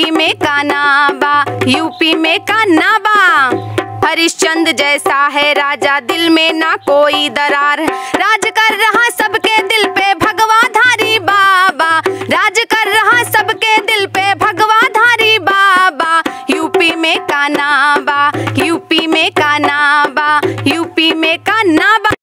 UP में कान्हा बा, UP में कान्हा बा। हरिश्चंद्र जैसा है राजा, दिल में ना कोई दरार, राज कर रहा सबके दिल पे भगवाधारी बाबा, राज कर रहा सबके दिल पे भगवाधारी बाबा। यूपी में कान्हा बा, यूपी में कान्हा बा, यूपी में कान्हा बा।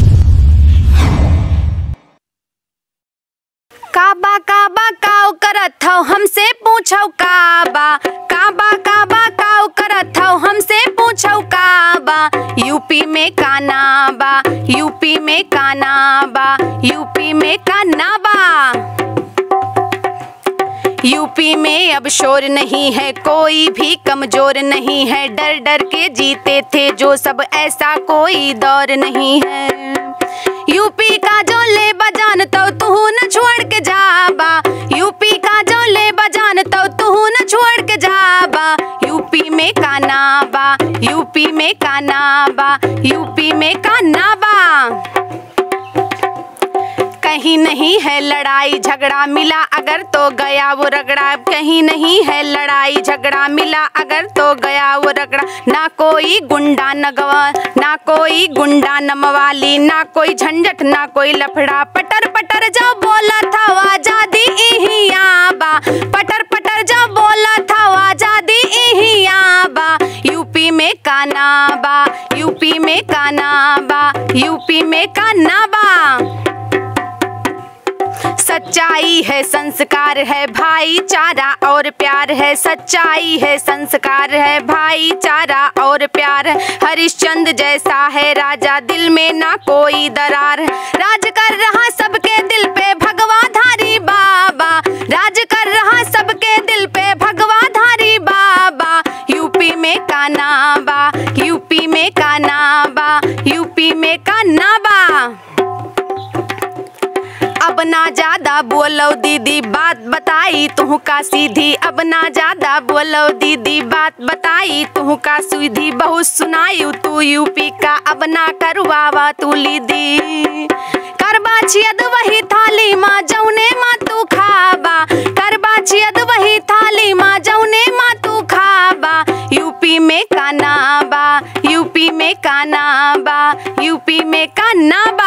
काबा काबा काऊ करत हौ, हमसे पूछौ काबा, काबा काबा काऊ करत हौ, हमसे पूछौ काबा। यूपी में कान्हा बा, यूपी में कान्हा बा, यूपी में कान्हा बा। यूपी में अब शोर नहीं है, कोई भी कमजोर नहीं है, डर डर के जीते थे जो सब, ऐसा कोई दौर नहीं है। यूपी का जो ले बजान तो तू न छोड़ के जाबा, यूपी का जो ले बजान तो तू न छोड़ के जाबा। यूपी में कान्हा बा, यूपी में कान्हा बा, यूपी में कान्हा बा। कहीं नहीं है लड़ाई झगड़ा, मिला अगर तो गया वो रगड़ा, कहीं नहीं है लड़ाई झगड़ा, मिला अगर तो गया वो रगड़ा। ना कोई गुंडा नगवा, ना कोई गुंडा नमवाली, ना कोई झंझट ना कोई लफड़ा। पटर पटर जो बोला था आजादी इहिया बा, पटर पटर जो बोला था आजादी इहिया बा। यूपी में कान्हा बा, यूपी में कान्हा बा, यूपी में कान्हा बा। सच्चाई है संस्कार है, भाईचारा और प्यार है, सच्चाई है संस्कार है, भाईचारा और प्यार है। हरिश्चंद्र जैसा है राजा, दिल में ना कोई दरार, राज कर रहा सबके दिल पे भगवाधारी बाबा, राज कर रहा सबके दिल पे भगवाधारी बाबा। यूपी में कान्हा बा, यूपी में कान्हा बा, यूपी में कान्हा बा। अब ना ज्यादा बोलो दीदी, बात बताई तू का सीधी, अब ना ज्यादा बोलो दीदी, बात बताई तू का सीधी। बहुत सुनायु तू यूपी का, अब ना करवावा तू लीदी। करबा छियद वही थाली माँ जौने माँ तू खाबा, करबा छियद वही थाली माँ जौने माँ तू खाबा। यूपी में कान्हा बा, यूपी में कान्हा बा, यूपी में कान्हा बा।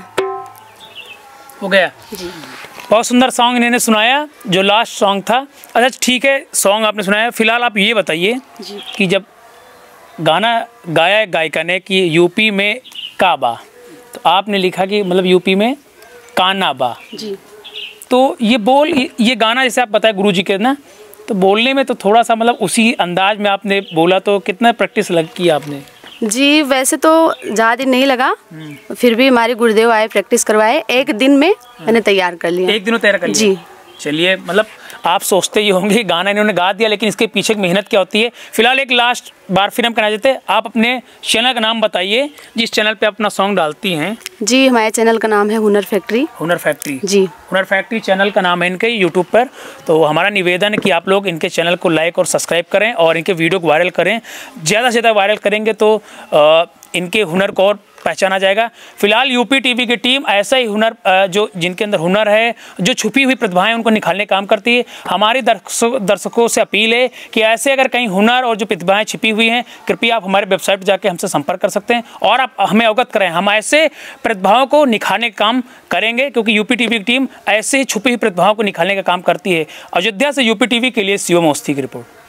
हो गया जी। बहुत सुंदर सॉन्ग इन्होंने सुनाया, जो लास्ट सॉन्ग था। अच्छा ठीक है, सॉन्ग आपने सुनाया। फिलहाल आप ये बताइए कि जब गाना गाया गायिका ने कि यूपी में काबा, तो आपने लिखा कि मतलब यूपी में कान्हा बा जी। तो ये गाना जैसे आप बताए गुरुजी के ना, तो बोलने में तो थोड़ा सा मतलब उसी अंदाज में आपने बोला, तो कितना प्रैक्टिस की आपने? जी वैसे तो ज़्यादा नहीं लगा, फिर भी हमारे गुरुदेव आए, प्रैक्टिस करवाए, एक दिन में मैंने तैयार कर लिया। एक दिन में तैयार कर लिया जी। चलिए, मतलब आप सोचते ही होंगे गाना इन्होंने गा दिया, लेकिन इसके पीछे मेहनत क्या होती है। फिलहाल एक लास्ट बार फिर हम कहना चाहते हैं, आप अपने चैनल का नाम बताइए जिस चैनल पे अपना सॉन्ग डालती हैं। जी हमारे चैनल का नाम है हुनर फैक्ट्री। हुनर फैक्ट्री जी, हुनर फैक्ट्री चैनल का नाम है इनके यूट्यूब पर। तो हमारा निवेदन है कि आप लोग इनके चैनल को लाइक और सब्सक्राइब करें और इनके वीडियो को वायरल करें। ज़्यादा से ज़्यादा वायरल करेंगे तो इनके हुनर को और पहचाना जाएगा। फिलहाल यूपी टीवी की टीम ऐसा ही हुनर जो जिनके अंदर हुनर है, जो छुपी हुई प्रतिभाएं उनको निखारने का काम करती है। हमारे दर्शकों से अपील है कि ऐसे अगर कहीं हुनर और जो प्रतिभाएं छिपी हुई हैं, कृपया आप हमारे वेबसाइट पर जाकर हमसे संपर्क कर सकते हैं और आप हमें अवगत करें। हम ऐसे प्रतिभाओं को निखारने का काम करेंगे, क्योंकि यूपी टीवी की टीम ऐसे ही छुपी हुई प्रतिभाओं को निखारने का काम करती है। अयोध्या से यूपी टीवी के लिए शिवम अवस्थी की रिपोर्ट।